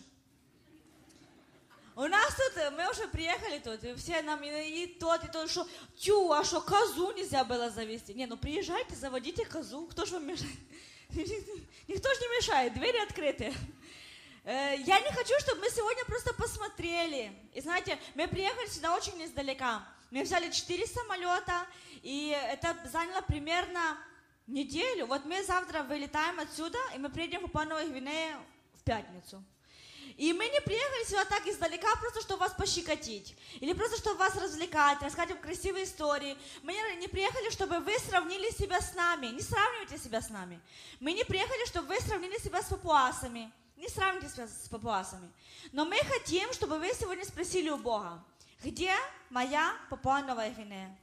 У нас тут, мы уже приехали тут, и все нам и, и тот, и тот, что, тю, а что, козу нельзя было завести? Не, ну приезжайте, заводите козу, кто же вам мешает? Никто же не мешает, двери открыты. Я не хочу, чтобы мы сегодня просто посмотрели. И знаете, мы приехали сюда очень издалека. Мы взяли четыре самолета, и это заняло примерно неделю. Вот мы завтра вылетаем отсюда, и мы приедем в Папуа-Новую Гвинею в пятницу. И мы не приехали сюда так издалека, просто чтобы вас пощекотить. Или просто чтобы вас развлекать, рассказать вам красивые истории. Мы не приехали, чтобы вы сравнили себя с нами. Не сравнивайте себя с нами. Мы не приехали, чтобы вы сравнили себя с папуасами. Не сравнивайте себя с папуасами. Но мы хотим, чтобы вы сегодня спросили у Бога, где моя Папуа Новая Гвинея?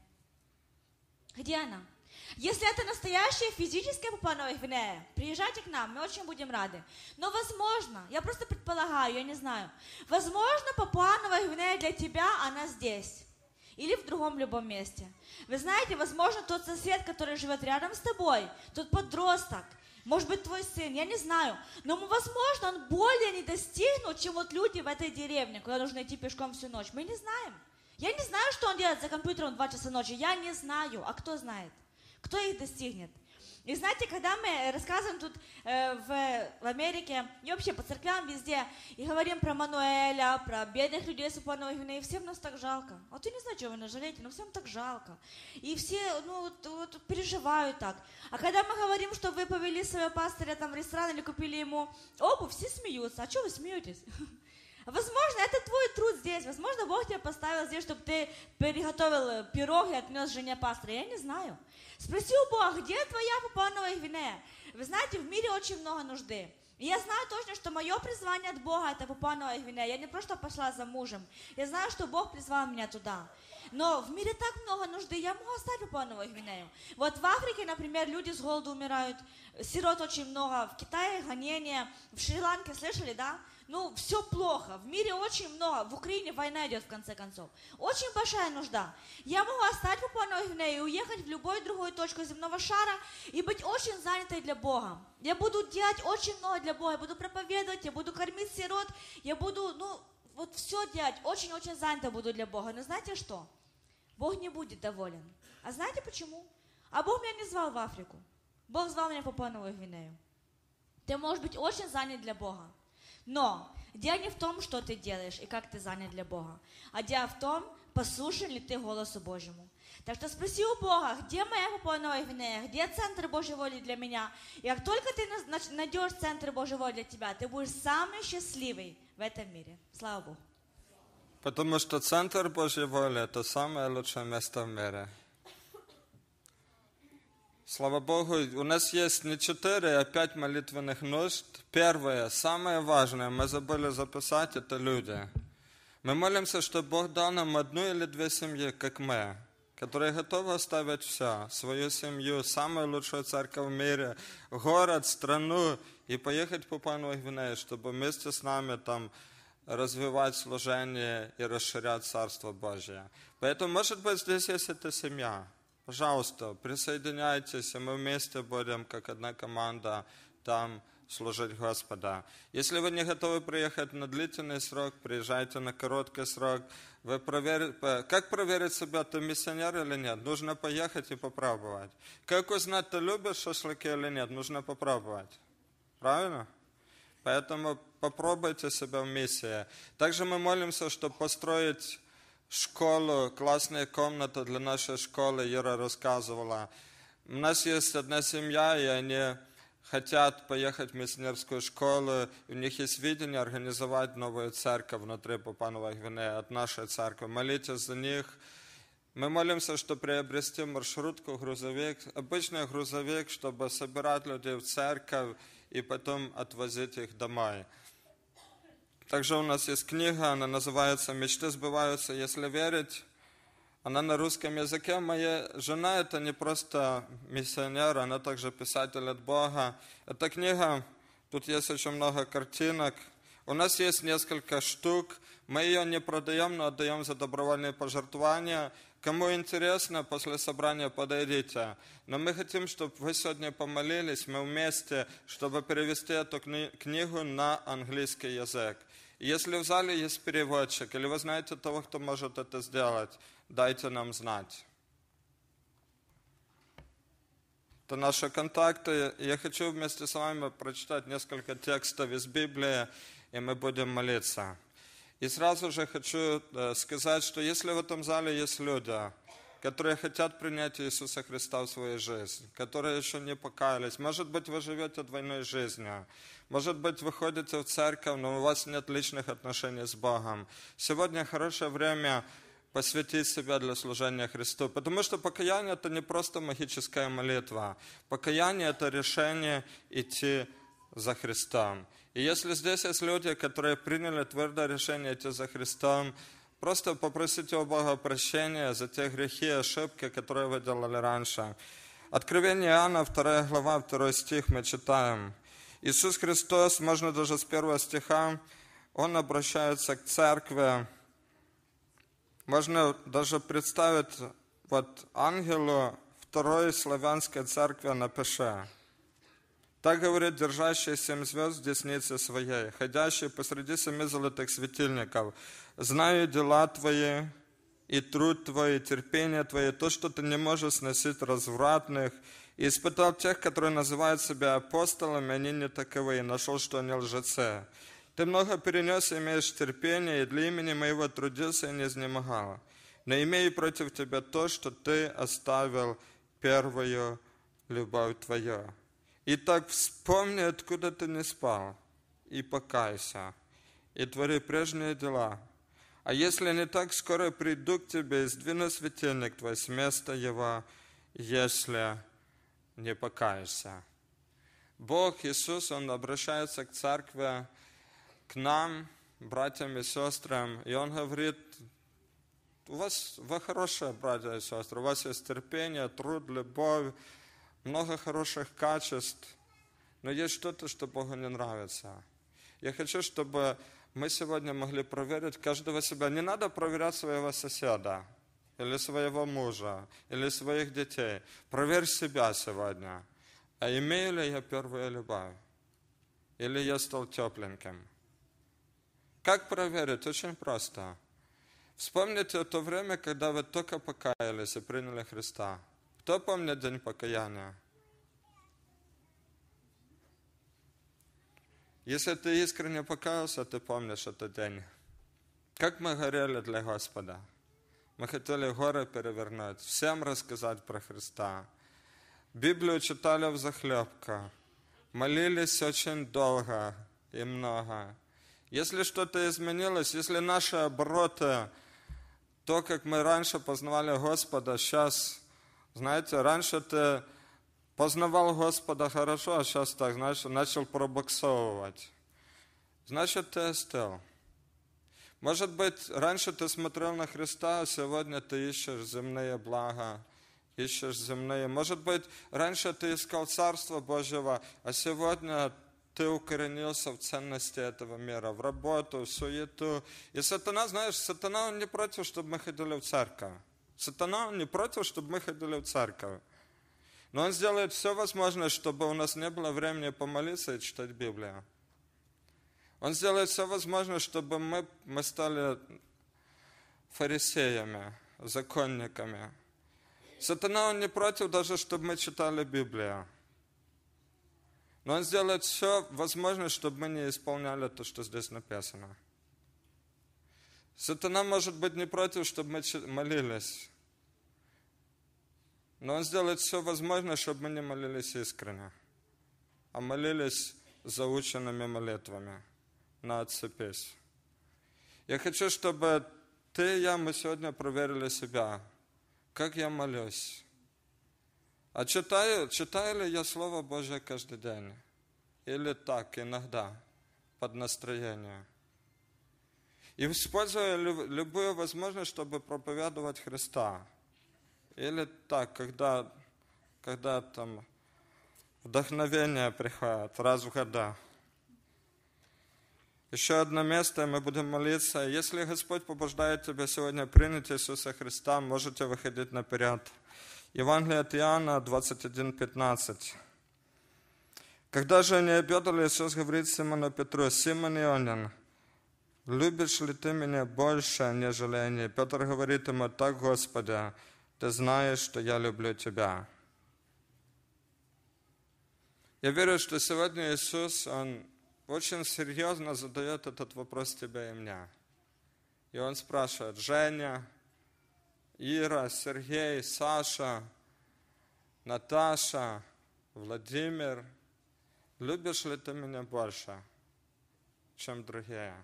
Где она? Если это настоящая физическая Папуа Новая Гвинея, приезжайте к нам, мы очень будем рады. Но возможно, я просто предполагаю, я не знаю, возможно, Папуа Новая Гвинея для тебя, она здесь. Или в другом любом месте. Вы знаете, возможно, тот сосед, который живет рядом с тобой, тот подросток, может быть, твой сын, я не знаю. Но, возможно, он более не достигнут, чем вот люди в этой деревне, куда нужно идти пешком всю ночь. Мы не знаем. Я не знаю, что он делает за компьютером в два часа ночи. Я не знаю. А кто знает? Кто их достигнет? И знаете, когда мы рассказываем тут э, в, в Америке, и вообще по церквям везде, и говорим про Мануэля, про бедных людей с Папуа Новой Гвинеи, всем нас так жалко. Вот я не знаю, чего вы нас жалеете, но всем так жалко. И все, ну, вот, вот, переживают так. А когда мы говорим, что вы повели своего пастыря там в ресторан или купили ему обувь, все смеются. А что вы смеетесь? Возможно, это твой труд здесь. Возможно, Бог тебя поставил здесь, чтобы ты приготовил пирог и отнес жене пастора. Я не знаю. Спроси у Бога, где твоя Папуа Новая Гвинея? Вы знаете, в мире очень много нужды. И я знаю точно, что мое призвание от Бога – это Папуа Новая Гвинея. Я не просто пошла за мужем. Я знаю, что Бог призвал меня туда. Но в мире так много нужды, я могу оставить Папуа Новую Гвинею. Вот в Африке, например, люди с голоду умирают, сирот очень много, в Китае гонения, в Шри-Ланке, слышали, да? Ну, все плохо, в мире очень много, в Украине война идет в конце концов. Очень большая нужда. Я могу оставить Папуа Новую Гвинею и уехать в любую другую точку земного шара и быть очень занятой для Бога. Я буду делать очень много для Бога, я буду проповедовать, я буду кормить сирот, я буду, ну, вот все делать, очень-очень занята буду для Бога. Но знаете что? Бог не будет доволен. А знаете почему? А Бог меня не звал в Африку. Бог звал меня в Папуа Новую Гвинею. Ты можешь быть очень занят для Бога. Но дело не в том, что ты делаешь и как ты занят для Бога, а дело в том, послушен ли ты голосу Божьему. Так что спроси у Бога, где моя Папуа Новая Гвинея, где центр Божьей воли для меня. И как только ты найдешь центр Божьей воли для тебя, ты будешь самый счастливый в этом мире. Слава Богу. Потому что центр Божьей воли – это самое лучшее место в мире. Слава Богу, у нас есть не четыре, а пять молитвенных нужд. Первое, самое важное, мы забыли записать, это люди. Мы молимся, чтобы Бог дал нам одну или две семьи, как мы, которые готовы оставить все, свою семью, самую лучшую церковь в мире, город, страну, и поехать в Папуа Новую Гвинею, чтобы вместе с нами там развивать служение и расширять Царство Божие. Поэтому, может быть, здесь есть эта семья. Пожалуйста, присоединяйтесь, и мы вместе будем, как одна команда, там служить Господа. Если вы не готовы приехать на длительный срок, приезжайте на короткий срок. Вы проверите, как проверить себя, ты миссионер или нет? Нужно поехать и попробовать. Как узнать, ты любишь шашлыки или нет? Нужно попробовать. Правильно? Поэтому попробуйте себя в миссии. Также мы молимся, чтобы построить школу, классная комната для нашей школы, Ира рассказывала. У нас есть одна семья, и они хотят поехать в миссионерскую школу. У них есть видение организовать новую церковь внутри Папуа Новой Гвинеи от нашей церкви. Молитесь за них. Мы молимся, чтобы приобрести маршрутку, грузовик, обычный грузовик, чтобы собирать людей в церковь и потом отвозить их домой. Также у нас есть книга, она называется «Мечты сбываются, если верить». Она на русском языке. Моя жена – это не просто миссионер, она также писатель от Бога. Эта книга, тут есть очень много картинок. У нас есть несколько штук. Мы ее не продаем, но отдаем за добровольные пожертвования. Кому интересно, после собрания подойдите. Но мы хотим, чтобы вы сегодня помолились, мы вместе, чтобы перевести эту книгу на английский язык. Если в зале есть переводчик, или вы знаете того, кто может это сделать, дайте нам знать. Это наши контакты. Я хочу вместе с вами прочитать несколько текстов из Библии, и мы будем молиться. И сразу же хочу сказать, что если в этом зале есть люди, которые хотят принять Иисуса Христа в свою жизнь, которые еще не покаялись. Может быть, вы живете двойной жизнью. Может быть, вы ходите в церковь, но у вас нет личных отношений с Богом. Сегодня хорошее время посвятить себя для служения Христу. Потому что покаяние – это не просто магическая молитва. Покаяние – это решение идти за Христом. И если здесь есть люди, которые приняли твердое решение идти за Христом, просто попросите у Бога прощения за те грехи и ошибки, которые вы делали раньше. Откровение Иоанна, вторая глава, второй стих, мы читаем. Иисус Христос, можно даже с первого стиха, Он обращается к церкви. Можно даже представить, вот ангелу второй славянской церкви напиши. Так говорит держащий семь звезд в деснице своей, ходящий посреди семи золотых светильников. Знаю дела твои, и труд твой, и терпение твое, то, что ты не можешь сносить развратных, и испытал тех, которые называют себя апостолами, они не таковы, и нашел, что они лжецы. Ты много перенес и имеешь терпение, и для имени моего трудился и не изнемогал. Но имею против тебя то, что ты оставил первую любовь твою. Итак, вспомни, откуда ты не спал, и покайся, и твори прежние дела. А если не так, скоро приду к тебе и сдвину светильник твой с места его, если не покаешься. Бог, Иисус, Он обращается к церкви, к нам, братьям и сестрам, и Он говорит, у вас, вы хорошие братья и сестры, у вас есть терпение, труд, любовь, много хороших качеств, но есть что-то, что Богу не нравится. Я хочу, чтобы мы сегодня могли проверить каждого себя. Не надо проверять своего соседа, или своего мужа, или своих детей. Проверь себя сегодня. А имею ли я первую любовь? Или я стал тепленьким? Как проверить? Очень просто. Вспомните то время, когда вы только покаялись и приняли Христа. Кто помнит день покаяния? Если ты искренне покаялся, ты помнишь этот день. Как мы горели для Господа. Мы хотели горы перевернуть, всем рассказать про Христа. Библию читали взахлебку, молились очень долго и много. Если что-то изменилось, если наши обороты, то, как мы раньше познавали Господа, сейчас, знаете, раньше ты познавал Господа хорошо, а сейчас так, знаешь, начал пробуксовывать. Значит, ты остыл. Может быть, раньше ты смотрел на Христа, а сегодня ты ищешь земные блага, ищешь земные. Может быть, раньше ты искал Царство Божьего, а сегодня ты укоренился в ценности этого мира, в работу, в суету. И сатана, знаешь, сатана, он не против, чтобы мы ходили в церковь. Сатана, он не против, чтобы мы ходили в церковь. Но он сделает все возможное, чтобы у нас не было времени помолиться и читать Библию. Он сделает все возможное, чтобы мы, мы стали фарисеями, законниками. Сатана, он не против даже, чтобы мы читали Библию. Но он сделает все возможное, чтобы мы не исполняли то, что здесь написано. Сатана может быть не против, чтобы мы молились. Но он сделает все возможное, чтобы мы не молились искренне, а молились заученными молитвами на отцепись. Я хочу, чтобы ты и я, мы сегодня проверили себя, как я молюсь. А читаю, читаю ли я Слово Божье каждый день? Или так, иногда, под настроение? И использую любую возможность, чтобы проповедовать Христа. Или так, когда, когда там вдохновение приходит, раз в года. Еще одно место, и мы будем молиться. Если Господь побуждает тебя сегодня принять Иисуса Христа, можете выходить наперед. Евангелие от Иоанна двадцать один пятнадцать. Когда же они обедали, Иисус говорит Симону Петру: «Симон Ионин, любишь ли ты меня больше, нежели они?» Петр говорит ему: «Так, Господи, ты знаешь, что я люблю тебя». Я верю, что сегодня Иисус, Он очень серьезно задает этот вопрос тебе и мне. И Он спрашивает: «Женя, Ира, Сергей, Саша, Наташа, Владимир, любишь ли ты меня больше, чем другие?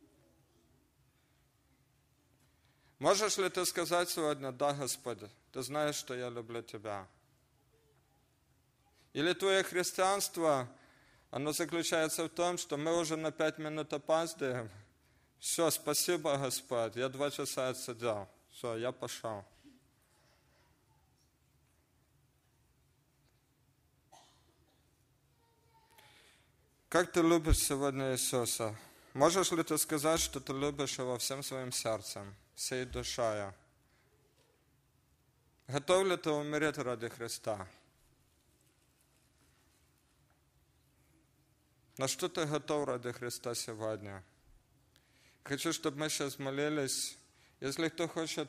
Можешь ли ты сказать сегодня: да, Господь, ты знаешь, что я люблю тебя? Или твое христианство, оно заключается в том, что мы уже на пять минут опаздываем. Все, спасибо, Господь, я два часа отсидел. Все, я пошел. Как ты любишь сегодня Иисуса? Можешь ли ты сказать, что ты любишь Его всем своим сердцем, всей душой? Готов ли ты умереть ради Христа? На что ты готов ради Христа сегодня? Хочу, чтобы мы сейчас молились. Если кто хочет,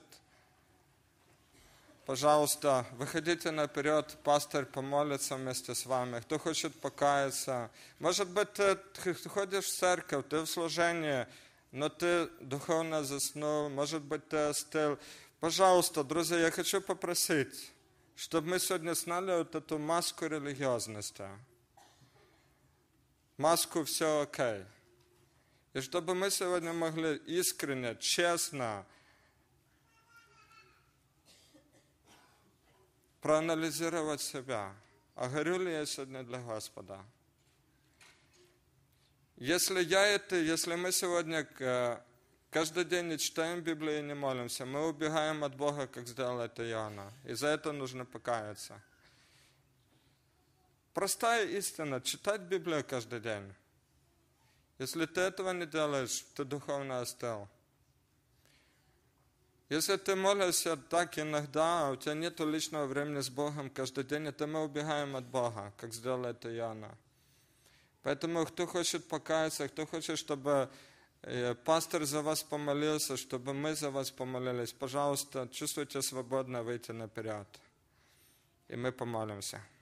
пожалуйста, выходите наперед, пастырь помолится вместе с вами. Кто хочет покаяться. Может быть, ты ходишь в церковь, ты в служении, но ты духовно заснул. Может быть, ты остыл. Пожалуйста, друзья, я хочу попросить, чтобы мы сегодня сняли вот эту маску религиозности. Маску «все окей». И чтобы мы сегодня могли искренне, честно проанализировать себя. А горю ли я сегодня для Господа? Если я и ты, если мы сегодня каждый день не читаем Библию и не молимся, мы убегаем от Бога, как сделал это Иоанна. И за это нужно покаяться. Простая истина, читать Библию каждый день. Если ты этого не делаешь, ты духовно остыл. Если ты молишься так иногда, а у тебя нет личного времени с Богом каждый день, то мы убегаем от Бога, как сделал это Иоанна. Поэтому, кто хочет покаяться, кто хочет, чтобы пастор за вас помолился, чтобы мы за вас помолились, пожалуйста, чувствуйте свободно выйти наперед. И мы помолимся.